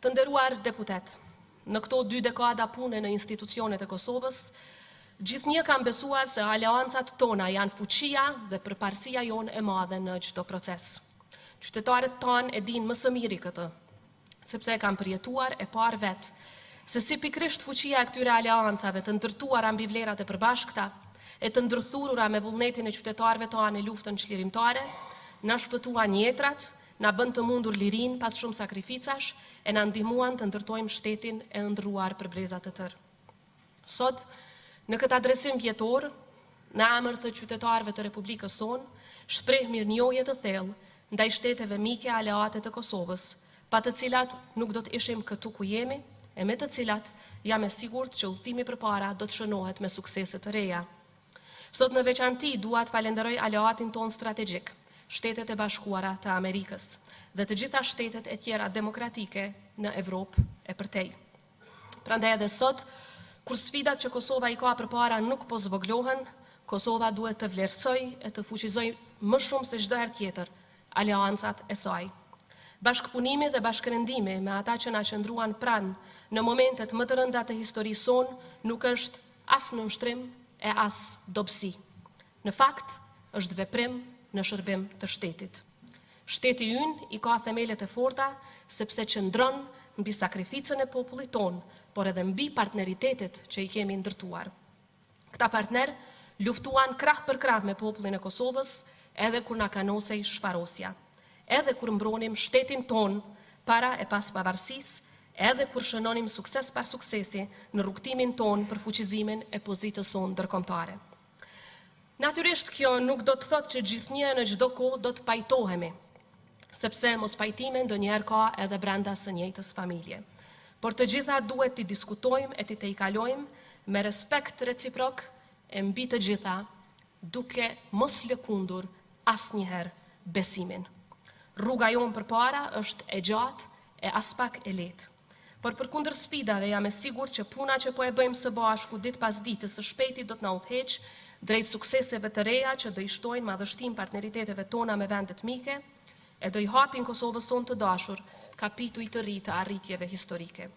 Të nderuar deputet, në këto 2 dekada pune në institucionet e Kosovës, gjithnjë kam besuar se aleancat tona janë fuqia dhe përparësia jonë e madhe në çdo proces. Qytetarët tanë e dinë më së miri këtë, sepse e kam përjetuar e parë vetë, se si pikrisht fuqia e këtyre aleancave të ndërtuara mbi vlerat e përbashkëta, e të ndërthurura me vullnetin e qytetarëve tanë në luftën çlirimtare, na shpëtuan jetrat, na bën të mundur lirin pas shumë sakrificash e na ndihmuan të ndërtojmë shtetin e ëndrruar për breza të tërë. Sot, në këtë adresim vjetor, në emër të qytetarëve të Republikës sonë, shpreh mirënjohje të thellë ndaj shteteve mike aleate të Kosovës, pa të cilat nuk do të ishim këtu ku jemi, e me të cilat jam e sigurt që udhëtimi përpara do të shënohet me suksese të reja. Sot në veçanti dua të falenderoj aleatin ton strategjik, Shtetet e Bashkuara të Amerikës dhe të gjitha shtetet e tjera demokratike në Evropë e përtej. Prandaj edhe sot, kur sfidat që Kosova i ka përpara nuk po zvoglohen, Kosova duhet të vlerësoj e të fuqizoj më shumë se çdo herë tjetër aleancat e saj. Bashkëpunimi dhe bashkërendimi me ata që na qëndruan pranë në momentet më të rënda të historisë sonë nuk është as nënshtrim e as dobësi. Në fakt, është veprim në shërbim të shtetit. Shteti ynë i ka themelet e forta sepse qëndron mbi sakrificën e popullit ton, por edhe mbi partneritetet që i kemi ndërtuar. Këta partner luftuan krah për krah me popullin e Kosovës, edhe kur na kanosej shfarosja, edhe kur mbronim shtetin ton para e pas pavarësisë, edhe kur shënonim sukses pas suksesi në rrugtimin ton për fuqizimin e pozitës sonë ndërkombëtare. Natyrisht kjo nuk do të thotë që gjithnjë në çdo kohë do të pajtohemi, sepse mos pajtime ndonjëherë ka edhe brenda së njëjtës familje. Por të gjitha duhet t'i diskutojmë e t'i tejkalojmë me respekt reciprok e mbi të gjitha, duke mos lëkundur asnjëherë besimin. Rruga jonë përpara është e gjatë e as pak e lehtë. Por përkundër sfidave jam e sigurt që puna që po e bëjmë së bashku ditë pas dite së shpejti do të na udhëheqë drejt sukseseve të reja që do i shtojnë madhështim partneriteteve tona me vendet mike e do i hapin Kosovës sonë të dashur kapituj të ri të arritjeve historike.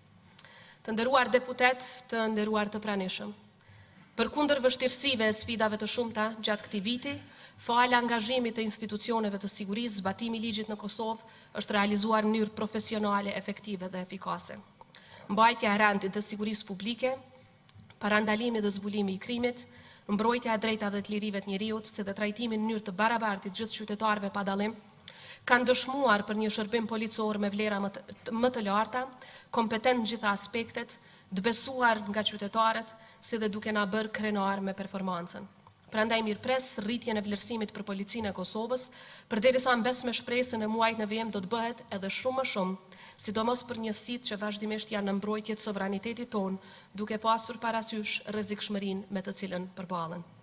Të nderuar deputet, të nderuar të pranishëm, përkundër vështirësive e sfidave të shumta gjatë këtij viti, fala angazhimit të institucioneve të sigurisë, zbatimi i ligjit në Kosovë është realizuar në mënyrë profesionale, efektive dhe efikase. Mbajtja e rendit të sigurisë publike, parandalimi dhe zbulimi i krimit, mbrojtja e drejtave dhe të lirive të njerëzit, si dhe trajtimi në mënyrë të barabartë të gjithë qytetarëve pa dallim, kanë dëshmuar për një shërbim policor me vlera më të larta, kompetent në gjitha aspektet, të besuar nga qytetarët, si dhe duke na bërë krenar me performancën. Prandaj mirëpres rritjen e vlerësimit për policinë e Kosovës, përderisa mbes me shpresën e muajit nënvijim do të bëhet edhe shumë më shumë, sidomos për njësitë që vazhdimisht janë në mbrojtje të sovranitetit ton, duke pasur parasysh rrezikshmërinë me të cilën përballen.